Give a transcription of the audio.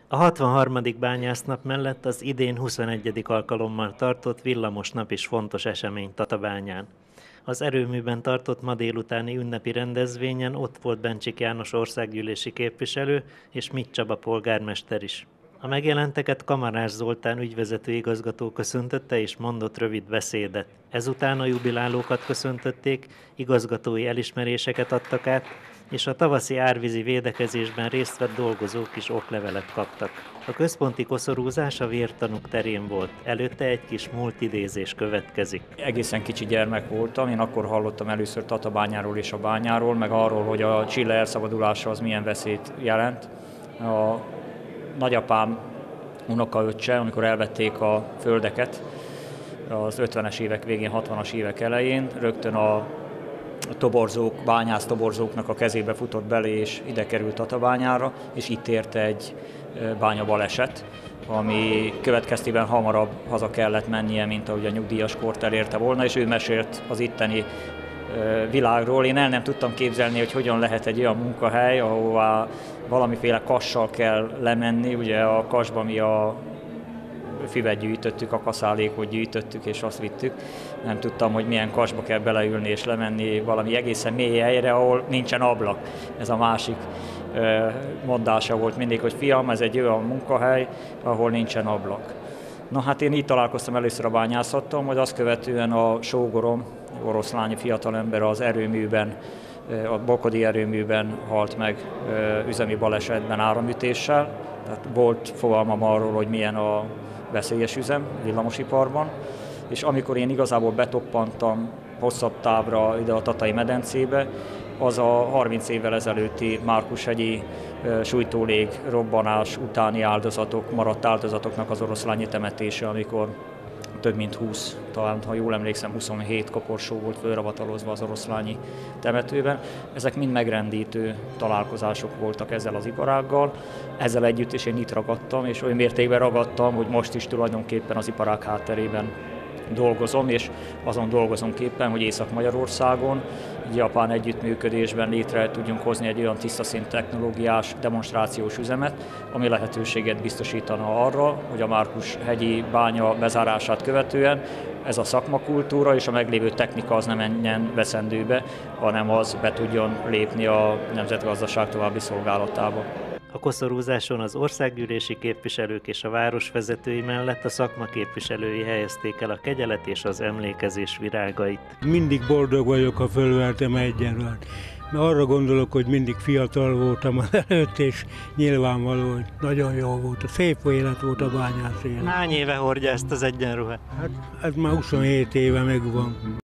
A 63. bányásznap mellett az idén 21. alkalommal tartott villamosnap is fontos esemény Tatabányán. Az erőműben tartott ma délutáni ünnepi rendezvényen ott volt Bencsik János országgyűlési képviselő és Mit Csaba polgármester is. A megjelenteket Kamarás Zoltán ügyvezető igazgató köszöntötte és mondott rövid beszédet. Ezután a jubilálókat köszöntötték, igazgatói elismeréseket adtak át, és a tavaszi árvízi védekezésben részt vett dolgozók is oklevelet kaptak. A központi koszorúzás a vértanúk terén volt, előtte egy kis múltidézés következik. Egészen kicsi gyermek voltam, én akkor hallottam először Tatabányáról és a bányáról, meg arról, hogy a Csilla elszabadulása az milyen veszélyt jelent. A nagyapám unokaöccse, amikor elvették a földeket az 50-es évek végén, 60-as évek elején, rögtön a toborzók, bányász toborzóknak a kezébe futott bele, és ide került Tatabányára, és itt érte egy bányabaleset, ami következtében hamarabb haza kellett mennie, mint ahogy a nyugdíjas kort elérte volna, és ő mesélt az itteni világról. Én el nem tudtam képzelni, hogy hogyan lehet egy olyan munkahely, ahová valamiféle kassal kell lemenni. Ugye a kasban mi a füvet gyűjtöttük, a kaszálékot gyűjtöttük és azt vittük. Nem tudtam, hogy milyen kasba kell beleülni és lemenni valami egészen mély helyre, ahol nincsen ablak. Ez a másik mondása volt mindig, hogy fiam, ez egy olyan munkahely, ahol nincsen ablak. Na hát én így találkoztam először a bányászattal, majd azt követően a sógorom, oroszlányi fiatalember az erőműben, a Bokodi erőműben halt meg üzemi balesetben áramütéssel. Tehát volt fogalmam arról, hogy milyen a veszélyes üzem villamosiparban, és amikor én igazából betoppantam hosszabb távra ide a Tatai medencébe, az a 30 évvel ezelőtti Márkushegyi sújtólég robbanás utáni áldozatok, maradt áldozatoknak az oroszlányi temetése, amikor több mint 20, talán ha jól emlékszem 27 koporsó volt fölravatalozva az oroszlányi temetőben. Ezek mind megrendítő találkozások voltak ezzel az iparággal. Ezzel együtt is én itt ragadtam, és olyan mértékben ragadtam, hogy most is tulajdonképpen az iparág hátterében dolgozom, és azon dolgozunk éppen, hogy Észak-Magyarországon japán együttműködésben létre tudjunk hozni egy olyan tisztaszín technológiás demonstrációs üzemet, ami lehetőséget biztosítana arra, hogy a Márkushegyi bánya bezárását követően ez a szakmakultúra és a meglévő technika az ne menjen veszendőbe, hanem az be tudjon lépni a nemzetgazdaság további szolgálatába. A koszorúzáson az országgyűlési képviselők és a város vezetői mellett a szakma képviselői helyezték el a kegyelet és az emlékezés virágait. Mindig boldog vagyok, ha fölvertem egyenruhát. Arra gondolok, hogy mindig fiatal voltam előtt, és nyilvánvaló, hogy nagyon jó volt. A szép élet volt a bányász élet. Hány éve hordja ezt az egyenruhát? Hát ez már 27 éve megvan.